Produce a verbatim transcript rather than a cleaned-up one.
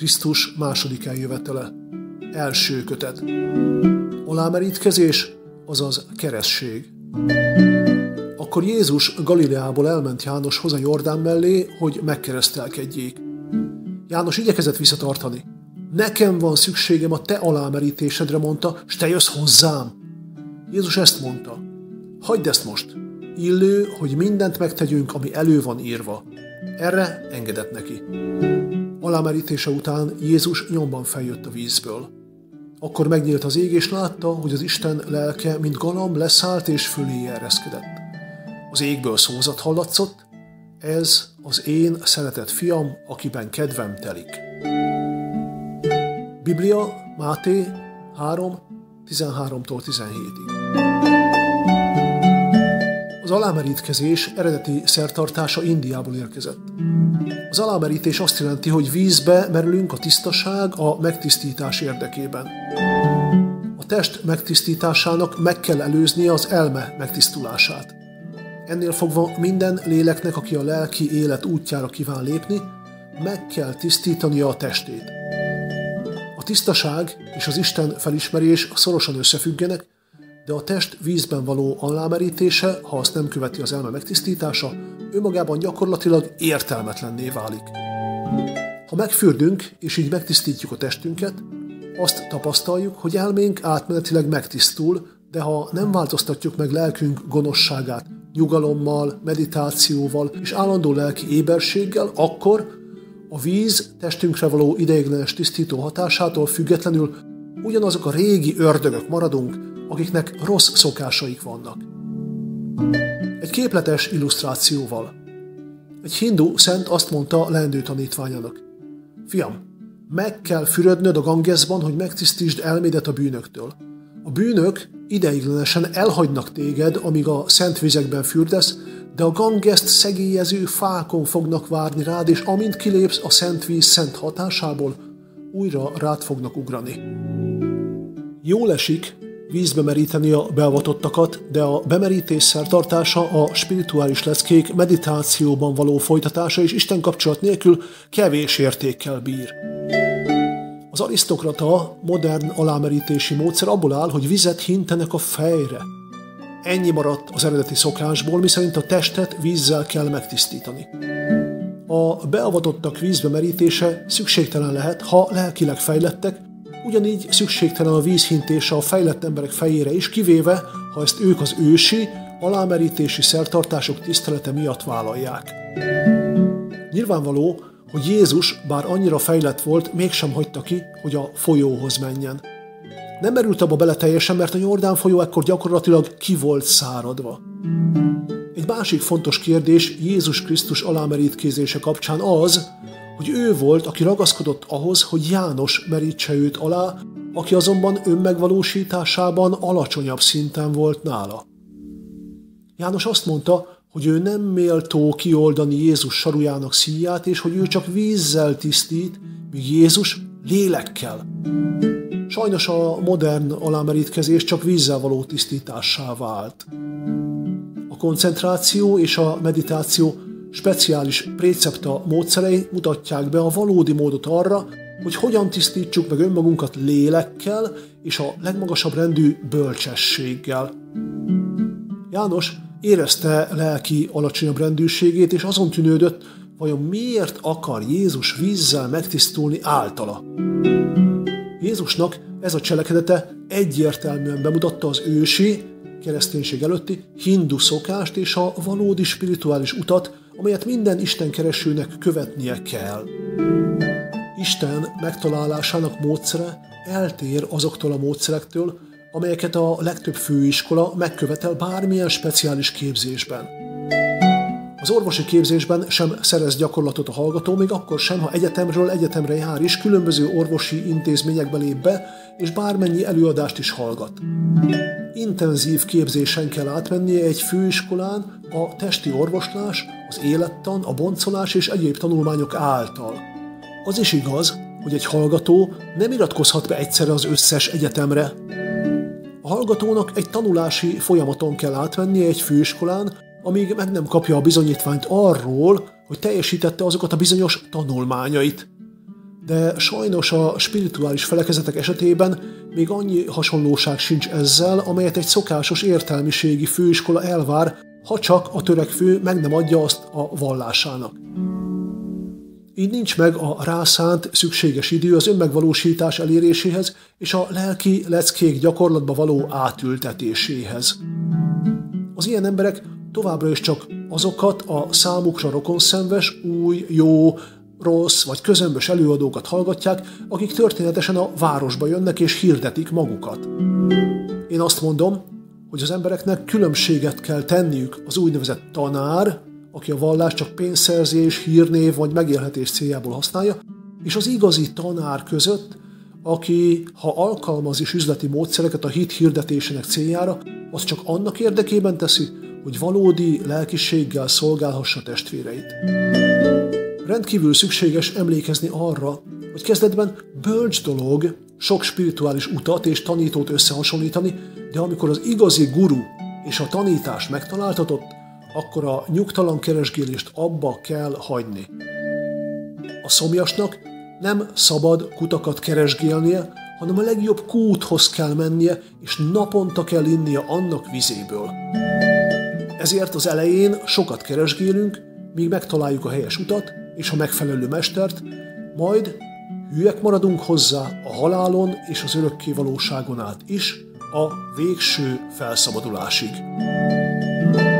Krisztus második eljövetele. Első kötet. Alámerítkezés, azaz keresztség. Akkor Jézus Galileából elment Jánoshoz a Jordán mellé, hogy megkeresztelkedjék. János igyekezett visszatartani. Nekem van szükségem a te alámerítésedre, mondta, s te jössz hozzám. Jézus ezt mondta. Hagyd ezt most. Illő, hogy mindent megtegyünk, ami elő van írva. Erre engedett neki. Alámerítése után Jézus nyomban feljött a vízből. Akkor megnyílt az ég, és látta, hogy az Isten lelke, mint galamb, leszállt és fölé ereszkedett. Az égből szózat hallatszott, ez az én szeretett fiam, akiben kedvem telik. Biblia, Máté három, tizenháromtól tizenhétig. Az alámerítkezés eredeti szertartása Indiából érkezett. Az alámerítés azt jelenti, hogy vízbe merülünk a tisztaság, a megtisztítás érdekében. A test megtisztításának meg kell előznie az elme megtisztulását. Ennél fogva minden léleknek, aki a lelki élet útjára kíván lépni, meg kell tisztítania a testét. A tisztaság és az Isten felismerés szorosan összefüggenek, de a test vízben való alámerítése, ha azt nem követi az elme megtisztítása, önmagában gyakorlatilag értelmetlenné válik. Ha megfürdünk, és így megtisztítjuk a testünket, azt tapasztaljuk, hogy elménk átmenetileg megtisztul, de ha nem változtatjuk meg lelkünk gonoszságát nyugalommal, meditációval és állandó lelki éberséggel, akkor a víz testünkre való ideiglenes tisztító hatásától függetlenül ugyanazok a régi ördögök maradunk, akiknek rossz szokásaik vannak. Egy képletes illusztrációval. Egy hindu szent azt mondta leendő tanítványának: Fiam, meg kell fürödnöd a Gangesban, hogy megtisztítsd elmédet a bűnöktől. A bűnök ideiglenesen elhagynak téged, amíg a szent vizekben fürdesz, de a Gangest szegélyező fákon fognak várni rád, és amint kilépsz a szent víz szent hatásából, újra rád fognak ugrani. Jól esik vízbe meríteni a beavatottakat, de a bemerítés szertartása, a spirituális leckék meditációban való folytatása és Isten kapcsolat nélkül kevés értékkel bír. Az arisztokrata modern alámerítési módszer abból áll, hogy vizet hintenek a fejre. Ennyi maradt az eredeti szokásból, miszerint a testet vízzel kell megtisztítani. A beavatottak vízbe merítése szükségtelen lehet, ha lelkileg fejlettek, ugyanígy szükségtelen a vízhintése a fejlett emberek fejére is, kivéve, ha ezt ők az ősi, alámerítési szertartások tisztelete miatt vállalják. Nyilvánvaló, hogy Jézus, bár annyira fejlett volt, mégsem hagyta ki, hogy a folyóhoz menjen. Nem merült abba bele teljesen, mert a Jordán folyó ekkor gyakorlatilag ki volt száradva. Egy másik fontos kérdés Jézus Krisztus alámerítkezése kapcsán az, hogy ő volt, aki ragaszkodott ahhoz, hogy János merítse őt alá, aki azonban önmegvalósításában alacsonyabb szinten volt nála. János azt mondta, hogy ő nem méltó kioldani Jézus sarujának szíját, és hogy ő csak vízzel tisztít, míg Jézus lélekkel. Sajnos a modern alámerítkezés csak vízzel való tisztítássá vált. A koncentráció és a meditáció speciális précepta módszerei mutatják be a valódi módot arra, hogy hogyan tisztítsuk meg önmagunkat lélekkel és a legmagasabb rendű bölcsességgel. János érezte lelki alacsonyabb rendűségét, és azon tűnődött, vajon miért akar Jézus vízzel megtisztulni általa. Jézusnak ez a cselekedete egyértelműen bemutatta az ősi, kereszténység előtti hindu szokást és a valódi spirituális utat, amelyet minden istenkeresőnek követnie kell. Isten megtalálásának módszere eltér azoktól a módszerektől, amelyeket a legtöbb főiskola megkövetel bármilyen speciális képzésben. Az orvosi képzésben sem szerez gyakorlatot a hallgató, még akkor sem, ha egyetemről egyetemre jár is, különböző orvosi intézményekbe lép be, és bármennyi előadást is hallgat. Intenzív képzésen kell átmennie egy főiskolán a testi orvoslás, az élettan, a boncolás és egyéb tanulmányok által. Az is igaz, hogy egy hallgató nem iratkozhat be egyszerre az összes egyetemre. A hallgatónak egy tanulási folyamaton kell átmennie egy főiskolán, amíg meg nem kapja a bizonyítványt arról, hogy teljesítette azokat a bizonyos tanulmányait. De sajnos a spirituális felekezetek esetében még annyi hasonlóság sincs ezzel, amelyet egy szokásos értelmiségi főiskola elvár, ha csak a törekvő meg nem adja azt a vallásának. Így nincs meg a rászánt szükséges idő az önmegvalósítás eléréséhez és a lelki leckék gyakorlatba való átültetéséhez. Az ilyen emberek továbbra is csak azokat a számukra rokonszenves, új, jó, rossz vagy közömbös előadókat hallgatják, akik történetesen a városba jönnek és hirdetik magukat. Én azt mondom, hogy az embereknek különbséget kell tenniük az úgynevezett tanár, aki a vallást csak pénzszerzés, hírnév vagy megélhetés céljából használja, és az igazi tanár között, aki, ha alkalmaz is üzleti módszereket a hit hirdetésének céljára, az csak annak érdekében teszi, hogy valódi lelkiséggel szolgálhassa testvéreit. Rendkívül szükséges emlékezni arra, hogy kezdetben bölcs dolog sok spirituális utat és tanítót összehasonlítani, de amikor az igazi guru és a tanítás megtaláltatott, akkor a nyugtalan keresgélést abba kell hagyni. A szomjasnak nem szabad kutakat keresgélnie, hanem a legjobb kúthoz kell mennie, és naponta kell innia annak vizéből. Ezért az elején sokat keresgélünk, míg megtaláljuk a helyes utat és a megfelelő mestert, majd hűek maradunk hozzá a halálon és az örökké valóságon át is, a végső felszabadulásig.